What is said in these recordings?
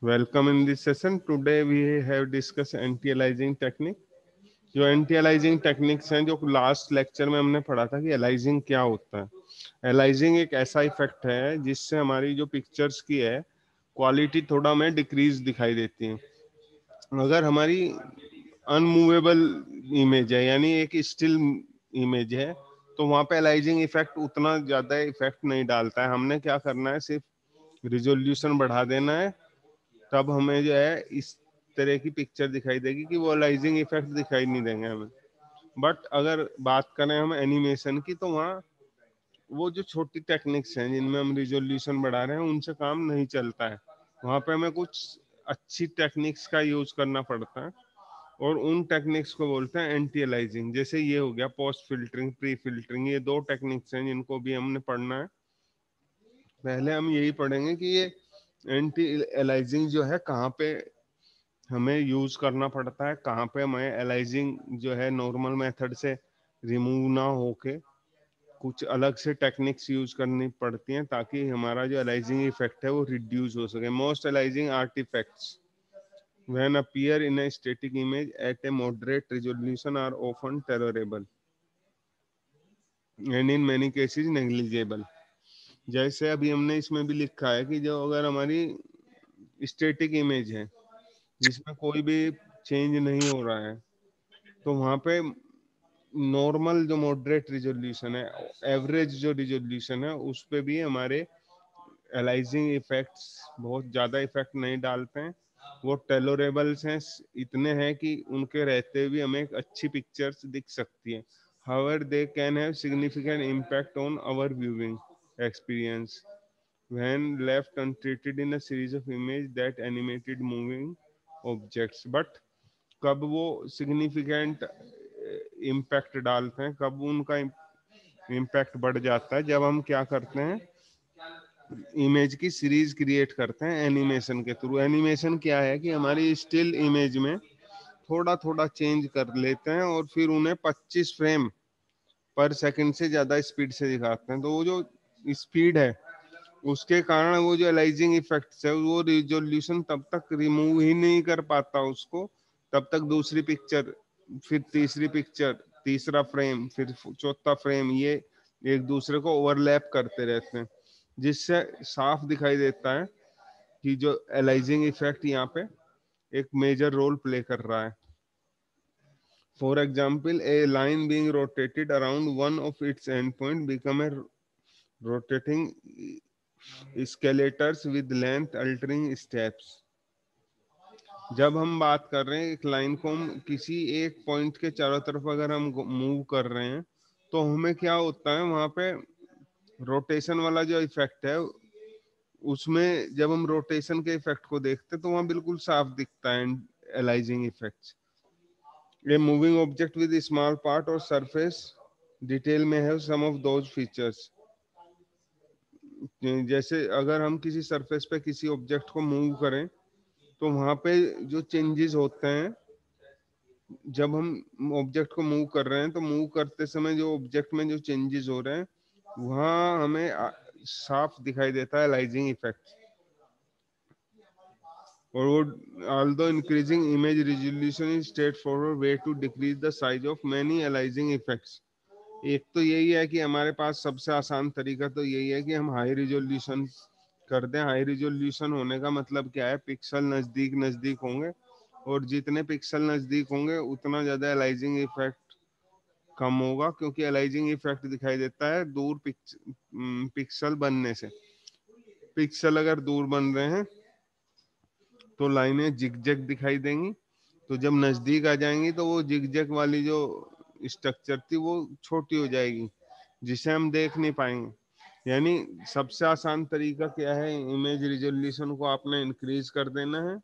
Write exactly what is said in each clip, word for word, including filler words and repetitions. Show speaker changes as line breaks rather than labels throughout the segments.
Welcome in this session. Today we have discussed anti-aliasing technique. जो anti aliasing techniques हैं, जो last lecture में हमने पढ़ा था कि अलाइजिंग क्या होता है। अलाइजिंग एक ऐसा इफेक्ट है जिससे हमारी जो पिक्चर्स की है क्वालिटी थोड़ा हमें डिक्रीज दिखाई देती है। अगर हमारी अनमूवेबल इमेज है, यानी एक स्टिल इमेज है, तो वहां पे अलाइजिंग इफेक्ट उतना ज्यादा इफेक्ट नहीं डालता है। हमने क्या करना है, सिर्फ रिजोल्यूशन बढ़ा देना है, तब हमें जो है इस तरह की पिक्चर दिखाई देगी कि वो अलाइजिंग इफेक्ट दिखाई नहीं देंगे हमें। बट अगर बात करें हम एनिमेशन की, तो वहाँ वो जो छोटी टेक्निक्स हैं जिनमें हम रिजोल्यूशन बढ़ा रहे हैं, उनसे काम नहीं चलता है। वहाँ पे हमें कुछ अच्छी टेक्निक्स का यूज करना पड़ता है, और उन टेक्निक्स को बोलते हैं एंटी अलाइजिंग। जैसे ये हो गया पोस्ट फिल्टरिंग, प्री फिल्टरिंग, ये दो टेक्निक्स हैं जिनको भी हमने पढ़ना है। पहले हम यही पढ़ेंगे कि ये एंटी अलाइजिंग जो है कहाँ पे हमें यूज करना पड़ता है, कहाँ पे हमें एलाइजिंग जो है नॉर्मल मेथड से रिमूव ना होके कुछ अलग से टेक्निक्स यूज करनी पड़ती हैं, ताकि हमारा जो एलाइजिंग इफेक्ट है वो रिड्यूस हो सके। Most aliasing artifacts when appear in a static image at a moderate resolution are often tolerable and in many cases negligible. जैसे अभी हमने इसमें भी लिखा है कि जो अगर हमारी स्टैटिक इमेज है जिसमें कोई भी चेंज नहीं हो रहा है, तो वहां पे नॉर्मल जो मॉडरेट रिजोल्यूशन है, एवरेज जो रिजोल्यूशन है, उस पे भी हमारे एलाइजिंग इफेक्ट्स बहुत ज़्यादा इफेक्ट नहीं डालते हैं। वो टॉलरेबल्स हैं, इतने हैं कि उनके रहते हुए हमें एक अच्छी पिक्चर्स दिख सकती है। However they can have significant impact on our viewing experience when left untreated in a series of images that animated moving objects। but कब वो सिग्निफिकेंट इम्पैक्ट डालते हैं, कब उनका इम्पैक्ट बढ़ जाता है, जब हम क्या करते हैं, इमेज की सीरीज क्रिएट करते हैं एनिमेशन के थ्रू। एनिमेशन क्या है कि हमारी स्टिल इमेज में थोड़ा थोड़ा चेंज कर लेते हैं और फिर उन्हें पच्चीस फ्रेम पर सेकंड से ज्यादा स्पीड से दिखाते हैं। तो वो जो स्पीड है, उसके कारण वो जो एलाइजिंग इफेक्ट्स है, वो रिजोल्यूशन तब तक रिमूव ही नहीं कर पाता उसको। तब तक दूसरी पिक्चर, फिर तीसरी पिक्चर, तीसरा फ्रेम, फिर चौथा फ्रेम, ये एक दूसरे को ओवरलैप करते रहते हैं, जिससे साफ दिखाई देता है कि जो एलाइजिंग इफेक्ट यहाँ पे एक मेजर रोल प्ले कर रहा है। For example, a line being rotated around one of its end point become a rotating escalators with length altering steps. जब हम बात कर रहे हैं एक लाइन को हम किसी एक पॉइंट के चारों तरफ अगर हम मूव कर रहे हैं, तो हमें क्या होता है, वहां पे रोटेशन वाला जो इफेक्ट है, उसमें जब हम रोटेशन के इफेक्ट को देखते हैं तो वहां बिल्कुल साफ दिखता है aliasing effects. A moving object with small part और सरफेस डिटेल में है सम ऑफ दोज फीचर्स। जैसे अगर हम किसी सरफेस पे किसी ऑब्जेक्ट को मूव करें, तो वहां पे जो चेंजेस होते हैं, जब हम ऑब्जेक्ट को मूव कर रहे हैं, तो मूव करते समय जो ऑब्जेक्ट में जो चेंजेस हो रहे हैं, वहां हमें साफ दिखाई देता है एलाइजिंग इफेक्ट। और वो although increasing image resolution is straightforward way to decrease the size of many aliasing effects। एक तो यही है कि हमारे पास सबसे आसान तरीका तो यही है कि हम हाई रिजोल्यूशन कर दें। हाई रिजोल्यूशन होने का मतलब क्या है, पिक्सल नजदीक नजदीक होंगे, और जितने पिक्सल नजदीक होंगे उतना ज्यादा एलाइजिंग इफेक्ट कम होगा, क्योंकि एलाइजिंग इफेक्ट दिखाई देता है दूर पिक्स, पिक्सल बनने से। पिक्सल अगर दूर बन रहे हैं तो लाइनें जिगजैग दिखाई देंगी, तो जब नजदीक आ जाएंगी तो वो जिगजैग वाली जो स्ट्रक्चर थी वो छोटी हो जाएगी, जिसे हम देख नहीं पाएंगे। यानी सबसे आसान तरीका क्या है, इमेज रिजोल्यूशन को आपने इंक्रीज कर देना है,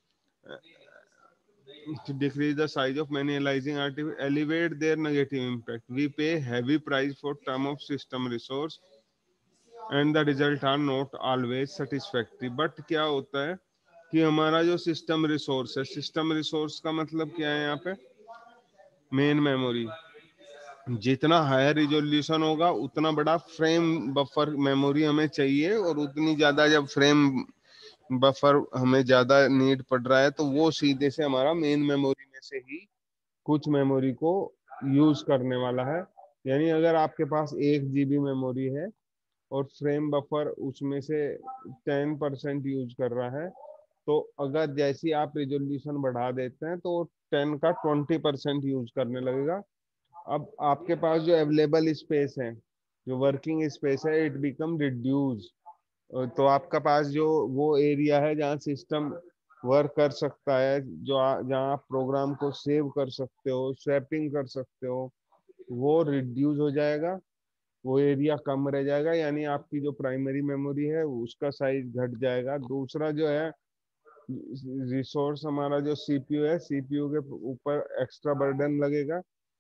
to decrease the size of many aliasing artifacts, elevate their negative impact. We pay heavy price for term of system resource and the result are not always satisfactory। but क्या होता है कि हमारा जो सिस्टम रिसोर्स है, system resource का मतलब क्या है यहाँ पे, मेन मेमोरी। जितना हायर रिजोल्यूशन होगा उतना बड़ा फ्रेम बफर मेमोरी हमें चाहिए, और उतनी ज्यादा जब फ्रेम बफर हमें ज्यादा नीड पड़ रहा है, तो वो सीधे से हमारा मेन मेमोरी में से ही कुछ मेमोरी को यूज करने वाला है। यानी अगर आपके पास एक जीबी मेमोरी है और फ्रेम बफर उसमें से टेन परसेंट यूज कर रहा है, तो अगर जैसी आप रिजोल्यूशन बढ़ा देते हैं तो टेन का ट्वेंटी परसेंट यूज करने लगेगा। अब आपके पास जो अवेलेबल स्पेस है, जो वर्किंग स्पेस है, इट बिकम रिड्यूस। तो आपका पास जो वो एरिया है जहाँ सिस्टम वर्क कर सकता है, जो आ- जहाँ आप प्रोग्राम को सेव कर सकते हो, स्वैपिंग कर सकते हो, वो रिड्यूस हो जाएगा, वो एरिया कम रह जाएगा। यानी आपकी जो प्राइमरी मेमोरी है उसका साइज घट जाएगा। दूसरा जो है रिसोर्स, हमारा जो सीपीयू है, सीपीयू के ऊपर एक्स्ट्रा बर्डन लगेगा।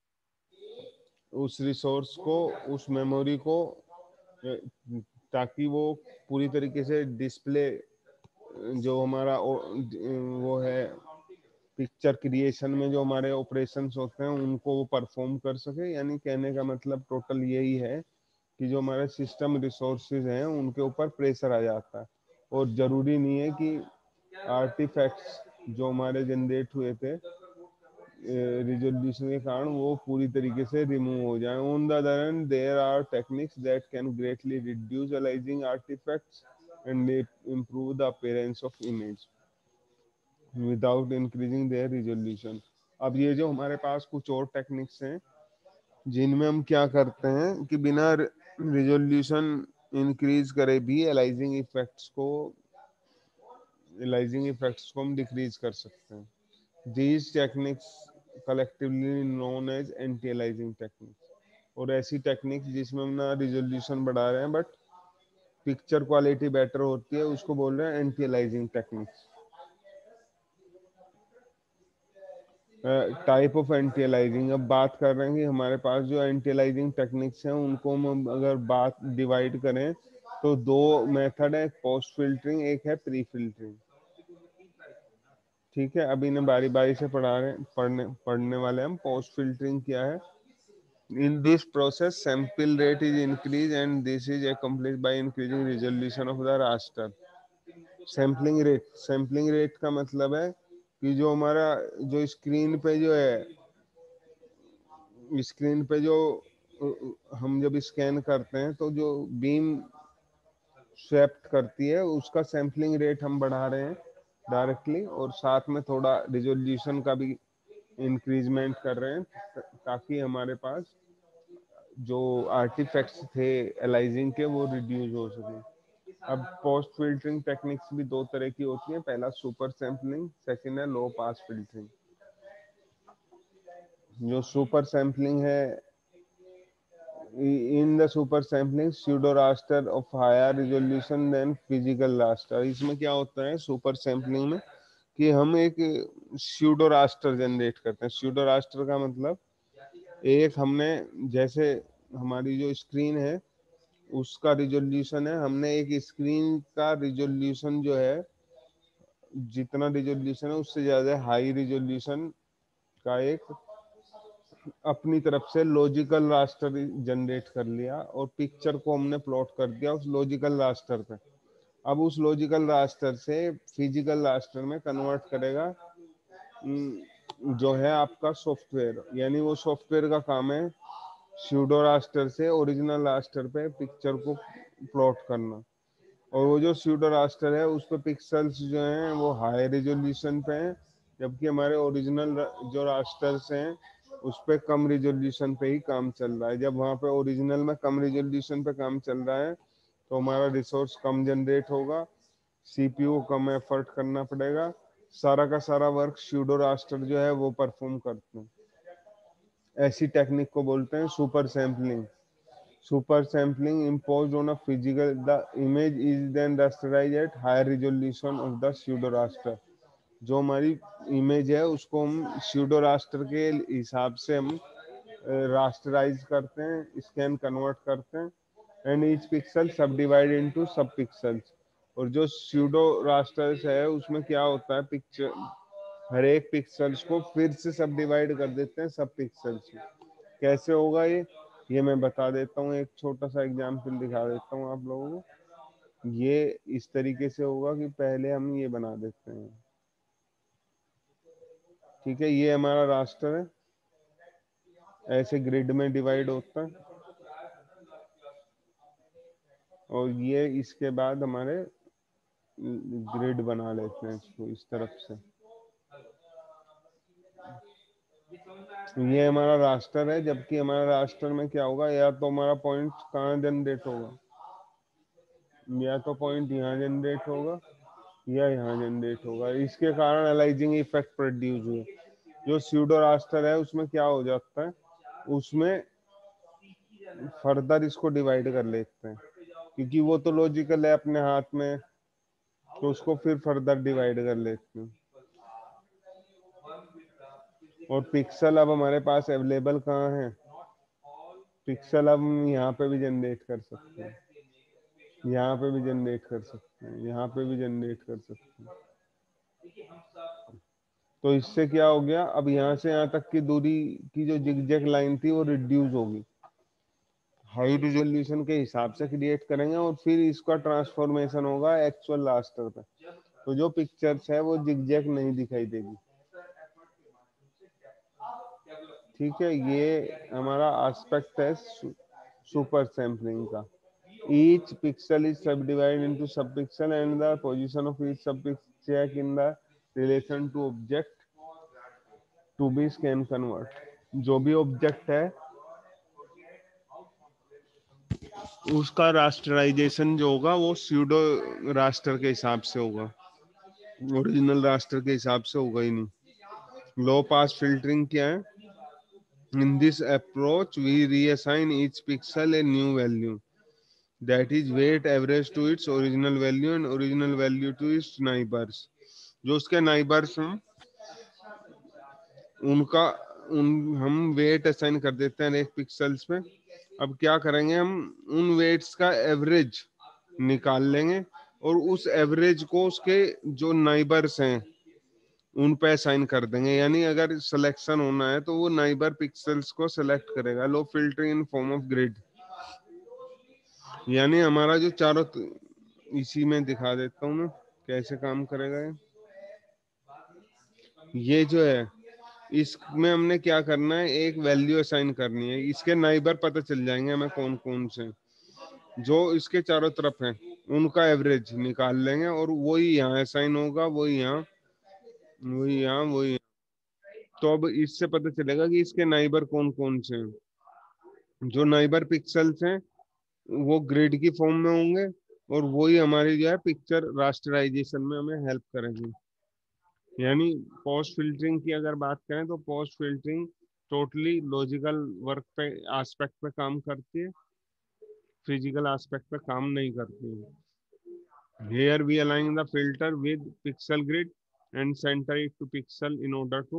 उस रिसोर्स को, उस मेमोरी को, ताकि वो पूरी तरीके से डिस्प्ले, जो हमारा वो है पिक्चर क्रिएशन में जो हमारे ऑपरेशंस होते हैं उनको वो परफॉर्म कर सके। यानी कहने का मतलब टोटल यही है कि जो हमारे सिस्टम रिसोर्सेज हैं उनके ऊपर प्रेशर आ जाता है। और जरूरी नहीं है कि आर्टिफैक्ट्स जो हमारे जनरेट हुए थे रिजोल्यूशन के कारण वो पूरी तरीके से रिमूव हो जाए। On the other hand there are techniques that can greatly reduce aliasing artifacts and improve the appearance of image without increasing their resolution। अब ये जो हमारे पास कुछ और टेक्निक्स हैं जिनमें हम क्या करते हैं कि बिना रिजोल्यूशन इंक्रीज करे भी एलाइजिंग इफेक्ट्स को एलाइजिंग इफेक्ट्स को हम डिक्रीज कर सकते हैं। These techniques collectively known as anti aliasing techniques. और ऐसी टेक्निक्स जिसमें हम ना रिजोल्यूशन बढ़ा रहे हैं बट पिक्चर क्वालिटी बेटर होती है, उसको बोल रहे हैं anti aliasing techniques. Type of anti aliasing, अब बात कर रहे हैं कि हमारे पास जो एंटी अलाइजिंग टेक्निक्स हैं उनको हम अगर बात डिवाइड करें तो दो मेथड है, पोस्ट फिल्टरिंग, एक है प्री फिल्टरिंग। ठीक है, अभी इन्हें बारी बारी से पढ़ा रहे पढ़ने पढ़ने वाले हम। पोस्ट फिल्टरिंग क्या है? In this process sample rate is increase and this is accomplished by increasing resolution of the raster। Sampling rate, sampling rate का मतलब है कि जो हमारा जो स्क्रीन पे जो है, स्क्रीन पे जो हम जब स्कैन करते हैं तो जो बीम स्वेप्ट करती है उसका सैम्पलिंग रेट हम बढ़ा रहे हैं डायरेक्टली, और साथ में थोड़ा रिजोल्यूशन का भी इंक्रीजमेंट कर रहे हैं ताकि हमारे पास जो आर्टिफैक्ट्स थे एलाइजिंग के वो रिड्यूस हो सके। अब पोस्ट फिल्टरिंग टेक्निक्स भी दो तरह की होती हैं, पहला सुपर सैम्पलिंग, सेकंड है लो पास फिल्टरिंग। जो सुपर सैम्पलिंग है, in the super sampling pseudo raster of higher resolution than physical raster। इसमें क्या होता है सुपर सैम्पलिंग में कि हम एक pseudo raster जनरेट करते हैं। pseudo raster का मतलब एक हमने, जैसे हमारी जो स्क्रीन है उसका रिजोल्यूशन है, हमने एक स्क्रीन का रिजोल्यूशन जो है, जितना रिजोल्यूशन है उससे ज्यादा हाई रिजोल्यूशन का एक अपनी तरफ से लॉजिकल रास्टर जनरेट कर लिया और पिक्चर को हमने प्लॉट कर दिया उस लॉजिकल रास्टर पे। अब उस लॉजिकल रास्टर से फिजिकल रास्टर में कन्वर्ट करेगा जो है आपका सॉफ्टवेयर। यानी वो सॉफ्टवेयर का काम है स्यूडो रास्टर से ओरिजिनल रास्टर पे पिक्चर को प्लॉट करना। और वो जो स्यूडो रास्टर है उस पे पिक्सल्स जो हैं वो हाई रिजोल्यूशन पे हैं, जबकि हमारे ओरिजिनल जो रास्टर्स हैं उस पे कम रिजोल्यूशन पे ही काम चल रहा है। जब वहाँ पे ओरिजिनल में कम रिजोल्यूशन पे काम चल रहा है तो हमारा रिसोर्स कम जनरेट होगा, सीपीयू को कम एफर्ट करना पड़ेगा, सारा का सारा वर्क स्यूडो रास्टर जो है वो परफॉर्म करते हैं। ऐसी टेक्निक को बोलते हैं super sampling. Super sampling imposed on a physical, the image is then rasterized at higher resolution of the pseudo raster। जो हमारी इमेज है उसको हम pseudo raster के हिसाब से हम रास्टराइज करते हैं, स्कैन कन्वर्ट करते हैं, and each pixel sub divide into sub pixels. और जो pseudo rasters है उसमें क्या होता है, पिक्चर हर एक पिक्सल्स को फिर से सब डिवाइड कर देते हैं सब पिक्सल्स में। कैसे होगा ये ये मैं बता देता हूँ, एक छोटा सा एग्जाम्पल दिखा देता हूँ आप लोगों को। ये इस तरीके से होगा कि पहले हम ये बना देते हैं, ठीक है। ये हमारा रास्टर है, ऐसे ग्रिड में डिवाइड होता है, और ये इसके बाद हमारे ग्रिड बना लेते हैं इसको इस तरफ से। ये हमारा रास्टर है, जबकि हमारा रास्टर में क्या होगा, या तो हमारा पॉइंट कहाँ जनरेट होगा, या तो पॉइंट यहाँ जनरेट होगा या यहाँ जनरेट होगा। इसके कारण अलाइजिंग इफेक्ट प्रोड्यूस हुए। जो स्यूडो रास्टर है उसमें क्या हो जाता है, उसमें फर्दर इसको डिवाइड कर लेते हैं, क्योंकि वो तो लॉजिकल है अपने हाथ में, तो उसको फिर फर्दर डिवाइड कर लेते हैं। और पिक्सल अब हमारे पास अवेलेबल कहाँ है, पिक्सल अब हम यहाँ पे भी जनरेट कर सकते हैं, यहाँ पे भी जनरेट कर सकते हैं, यहाँ पे भी जनरेट कर सकते हैं। तो इससे क्या हो गया, अब यहाँ से यहाँ तक की दूरी की जो जिगजैग लाइन थी वो रिड्यूस होगी। हाई रिजोल्यूशन के हिसाब से क्रिएट करेंगे और फिर इसका ट्रांसफॉर्मेशन होगा एक्चुअल रास्टर पे, तो जो पिक्चर्स है वो जिगजैग नहीं दिखाई देगी, ठीक है। ये हमारा एस्पेक्ट है सुपर सैम्पलिंग का। each pixel is subdivided into subpixel and the position of each subpixel check in the relation to object to be scan convert। जो भी ऑब्जेक्ट है उसका रास्टराइजेशन जो होगा वो स्यूडो रास्टर के हिसाब से होगा, ओरिजिनल रास्टर के हिसाब से होगा ही नहीं। लो पास फिल्टरिंग क्या है, in this approach we reassign each pixel a new value, that is weight average to its original value and original value to its neighbors। जो उसके नाइबर्स हैं उनका उन हम वेट असाइन कर देते हैं एक पिक्सल्स पे। अब क्या करेंगे, हम उन वेट्स का एवरेज निकाल लेंगे और उस एवरेज को उसके जो नाइबर्स हैं उन पे असाइन कर देंगे। यानी अगर सिलेक्शन होना है तो वो नाइबर पिक्सल्स को सिलेक्ट करेगा। Low filtering in form of grid, यानी हमारा जो चारों, इसी में दिखा देता हूँ मैं कैसे काम करेगा ये। ये जो है इसमें हमने क्या करना है, एक वैल्यू असाइन करनी है, इसके नाइबर पता चल जाएंगे हमें कौन कौन से, जो इसके चारों तरफ हैं उनका एवरेज निकाल लेंगे और वही यहाँ असाइन होगा, वही यहाँ, वही यहाँ, वही यहाँ। तो अब इससे पता चलेगा कि इसके नाइबर कौन कौन से हैं। जो नाइबर पिक्सल्स हैं वो ग्रिड की फॉर्म में होंगे और वही हमारी जो है पिक्चर रास्टराइजेशन में हमें हेल्प करेंगे। यानी पोस्ट फिल्टरिंग की अगर बात करें तो post filtering totally logical work पे एस्पेक्ट पे काम करती है, फिजिकल एस्पेक्ट पे काम नहीं करती है। Here we align the filter with pixel grid and center it to pixel in order to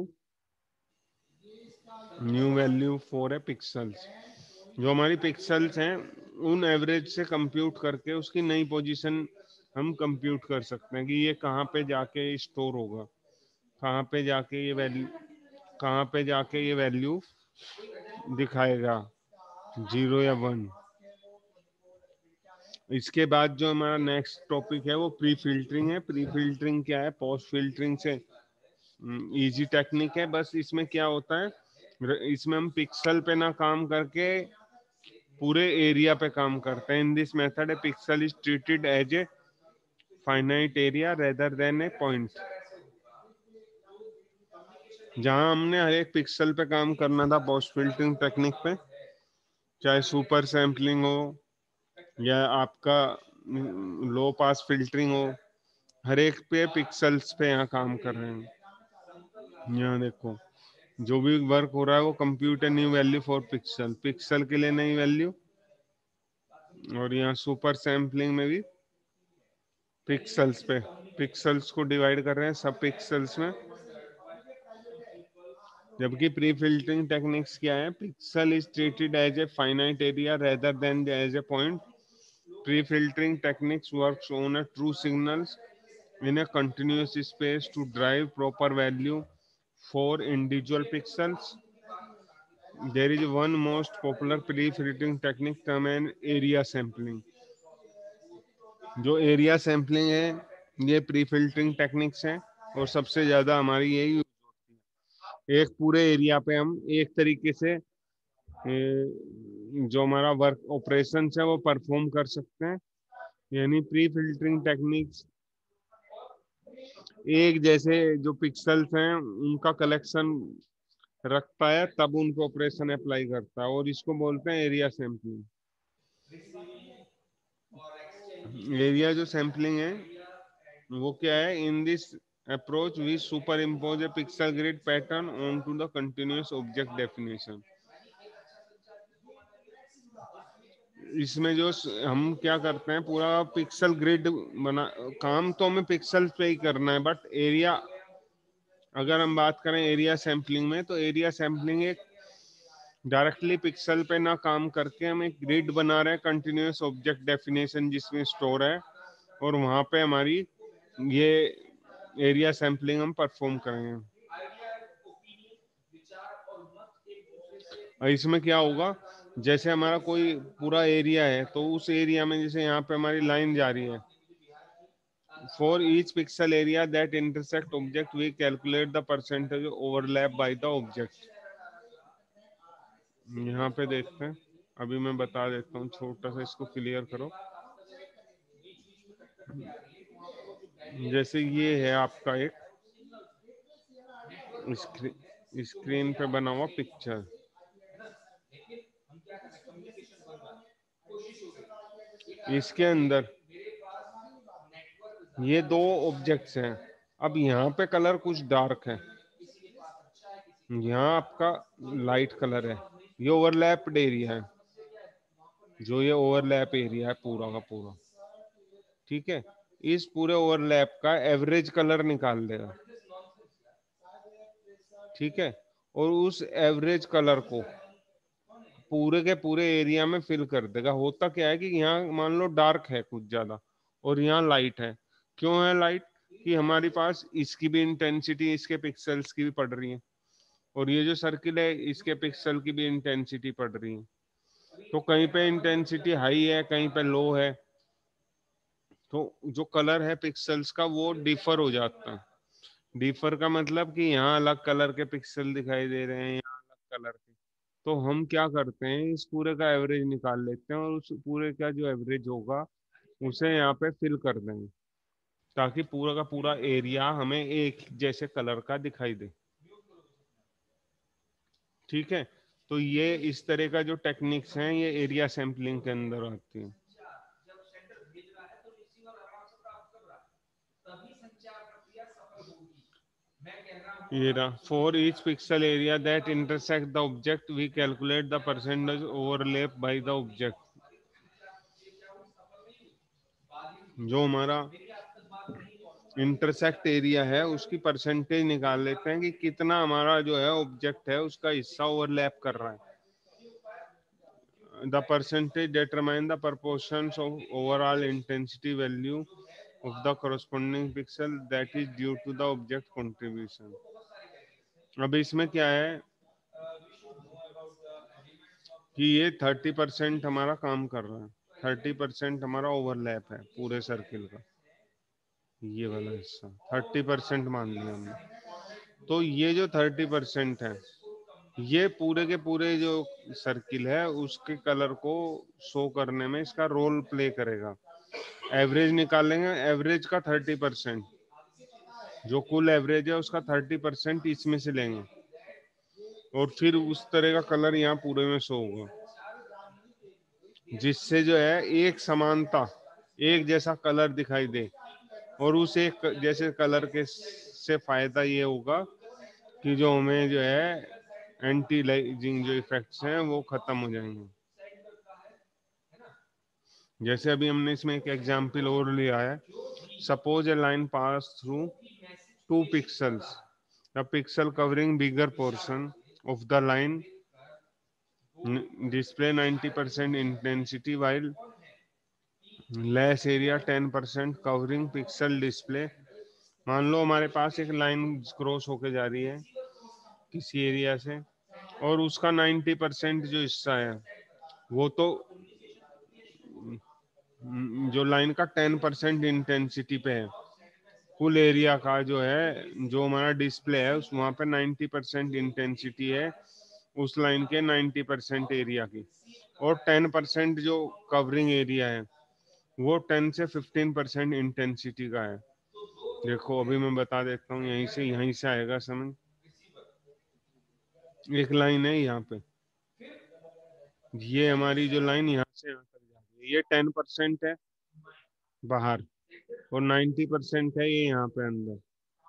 new value for a pixels। जो हमारी पिक्सल्स हैं उन एवरेज से कंप्यूट करके उसकी नई पोजीशन हम कंप्यूट कर सकते हैं कि ये कहाँ पे जाके स्टोर होगा, कहाँ पे जाके ये वैल्यू कहाँ पे जाके ये वैल्यू दिखाएगा, जीरो या वन। इसके बाद जो हमारा नेक्स्ट टॉपिक है वो प्री फिल्टरिंग है। प्री फिल्टरिंग क्या है, पोस्ट फिल्टरिंग से इजी टेक्निक है। बस इसमें क्या होता है, इसमें हम पिक्सल पे ना काम करके पूरे एरिया पे काम करते हैं। In this method a pixel is treated as a finite area rather than a point. जहां हमने हर एक पिक्सल पे काम करना था पोस्ट फिल्टरिंग टेक्निक पे, चाहे सुपर सैम्पलिंग हो या आपका लो पास फिल्टरिंग हो, हर एक पे पिक्सल्स पे यहाँ काम कर रहे हैं। यहाँ देखो जो भी वर्क हो रहा है वो compute a new value for pixel, pixel के लिए नई वैल्यू। और यहाँ सुपर सैम्पलिंग में भी पिक्सल्स पे पिक्सल्स को डिवाइड कर रहे हैं सब पिक्सल्स में। जबकि प्री फिल्टरिंग टेक्निक्स क्या है, pixel is treated as a finite area rather than as a point. Pre filtering techniques works on a true signals in a continuous space to drive proper value for individual pixels। There is one most popular pre-filtering technique termed area sampling। जो area sampling है ये pre filtering techniques है और सबसे ज्यादा हमारी यही use होती है। एक पूरे एरिया पे हम एक तरीके से ए, जो हमारा वर्क ऑपरेशन है वो परफॉर्म कर सकते हैं। यानी प्री फिल्टरिंग टेक्निक्स एक जैसे जो पिक्सल्स हैं उनका कलेक्शन रखता है, तब उनको ऑपरेशन अप्लाई करता है, और इसको बोलते हैं एरिया सैम्पलिंग। एरिया जो सैम्पलिंग है वो क्या है? In this approach we superimpose a pixel grid pattern onto the continuous object definition. इसमें जो हम क्या करते हैं, पूरा पिक्सल ग्रिड बना, काम तो हमें पिक्सल पे ही करना है, बट एरिया, अगर हम बात करें एरिया सैम्पलिंग में, तो एरिया सैम्पलिंग एक डायरेक्टली पिक्सल पे ना काम करके हम एक ग्रिड बना रहे हैं कंटिन्यूस ऑब्जेक्ट डेफिनेशन जिसमें स्टोर है, और वहां पे हमारी ये एरिया सैम्पलिंग हम परफॉर्म करेंगे। और इसमें क्या होगा, जैसे हमारा कोई पूरा एरिया है, तो उस एरिया में जैसे यहाँ पे हमारी लाइन जा रही है, for each pixel area that intersect object we calculate the percentage overlap by the object. यहाँ पे देखते हैं, अभी मैं बता देता हूँ, छोटा सा इसको क्लियर करो। जैसे ये है आपका एक स्क्रीन स्क्रीन पे बना हुआ पिक्चर, इसके अंदर ये दो ऑब्जेक्ट्स हैं। अब यहाँ पे कलर कुछ डार्क है, यहाँ आपका लाइट कलर है, ये ओवरलैप्ड एरिया है, जो ये ओवरलैप एरिया है पूरा का पूरा, ठीक है। इस पूरे ओवरलैप का एवरेज कलर निकाल देगा, ठीक है, और उस एवरेज कलर को पूरे के पूरे एरिया में फिल कर देगा। होता क्या है कि यहाँ मान लो डार्क है कुछ ज्यादा और यहाँ लाइट है। क्यों है लाइट? कि हमारे पास इसकी भी इंटेंसिटी इसके पिक्सल्स की भी पड़ रही है, और ये जो सर्किल है इसके पिक्सल की भी इंटेंसिटी पड़ रही है। तो कहीं पे इंटेंसिटी हाई है, कहीं पे लो है, तो जो कलर है पिक्सल्स का वो डिफर हो जाता है। डिफर का मतलब कि यहाँ अलग कलर के पिक्सल दिखाई दे रहे हैं, यहाँ अलग कलर के। तो हम क्या करते हैं, इस पूरे का एवरेज निकाल लेते हैं, और उस पूरे का जो एवरेज होगा उसे यहाँ पे फिल कर देंगे, ताकि पूरा का पूरा एरिया हमें एक जैसे कलर का दिखाई दे, ठीक है। तो ये इस तरह का जो टेक्निक्स हैं ये एरिया सैम्पलिंग के अंदर आती है। ये रहा, for each pixel area that intersect the object we calculate the percentage overlap by the object. जो हमारा इंटरसेक्ट एरिया है उसकी परसेंटेज निकाल लेते हैं कि कितना हमारा जो है ऑब्जेक्ट है उसका हिस्सा ओवरलैप कर रहा है। The percentage determine the proportions of overall intensity value of the corresponding pixel that is due to the object contribution। अब इसमें क्या है कि ये थर्टी परसेंट हमारा काम कर रहा है, थर्टी परसेंट हमारा ओवरलैप है पूरे सर्किल का, ये वाला हिस्सा थर्टी परसेंट मान लिया हमने। तो ये जो थर्टी परसेंट है ये पूरे के पूरे जो सर्किल है उसके कलर को शो करने में इसका रोल प्ले करेगा। एवरेज निकालेंगे, एवरेज का थर्टी परसेंट, जो कुल एवरेज है उसका थर्टी परसेंट इसमें से लेंगे, और फिर उस तरह का कलर यहाँ पूरे में शो होगा, जिससे जो है एक समानता, एक जैसा कलर दिखाई दे। और उस एक जैसे कलर के से फायदा ये होगा कि जो हमें जो है एंटी लाइजिंग जो इफेक्ट्स हैं वो खत्म हो जाएंगे। जैसे अभी हमने इसमें एक एग्जाम्पल और लिया है, suppose a line pass through two pixels, the pixel covering bigger portion of the line display ninety percent intensity while less area ten percent covering pixel display। मान लो हमारे पास एक लाइन क्रॉस होके जा रही है किसी एरिया से, और उसका नाइन्टी परसेंट जो हिस्सा है वो तो जो लाइन का टेन परसेंट इंटेंसिटी पे है, फुल एरिया का जो है, जो हमारा डिस्प्ले है उस वहां पे नाइन्टी परसेंट इंटेंसिटी है उस लाइन के नाइन्टी परसेंट एरिया की, और टेन परसेंट जो कवरिंग एरिया है वो टेन से फिफ्टीन परसेंट इंटेंसिटी का है। देखो अभी मैं बता देता हूँ, यहीं से यहीं से आएगा समझ। एक लाइन है यहाँ पे, ये हमारी जो लाइन यहाँ से यहाँ तक जा रही है, ये टेन परसेंट है बाहर, और नाइन्टी परसेंट है ये यहाँ पे अंदर।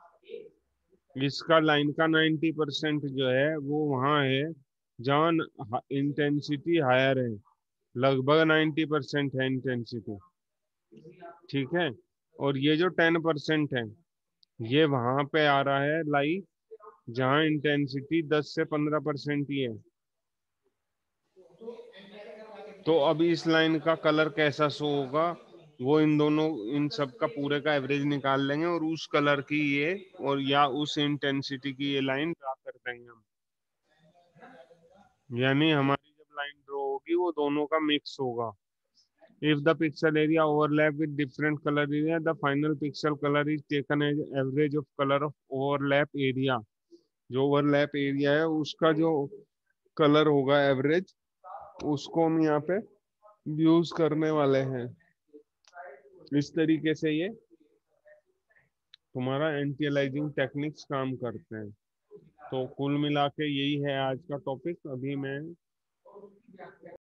इसका लाइन का नाइन्टी परसेंट जो है वो वहाँ है जहाँ इंटेंसिटी हायर है, लगभग नाइन्टी परसेंट है इंटेंसिटी, ठीक है। और ये जो टेन परसेंट है ये वहां पे आ रहा है लाइट जहाँ इंटेंसिटी दस से पंद्रह परसेंट ही है। तो अभी इस लाइन का कलर कैसा शो होगा, वो इन दोनों, इन सब का पूरे का एवरेज निकाल लेंगे और उस कलर की ये, और या उस इंटेंसिटी की ये लाइन ड्रा कर देंगे हम। यानी हमारी जब लाइन ड्रॉ होगी वो दोनों का मिक्स होगा। If the pixel area overlap with different color area, the final pixel color is taken as average of color of overlap area. जो ओवरलैप एरिया है उसका जो कलर होगा एवरेज, उसको हम यहाँ पे यूज करने वाले हैं। इस तरीके से ये तुम्हारा एंटी अलाइजिंग टेक्निक्स काम करते हैं। तो कुल मिला के यही है आज का टॉपिक। अभी मैं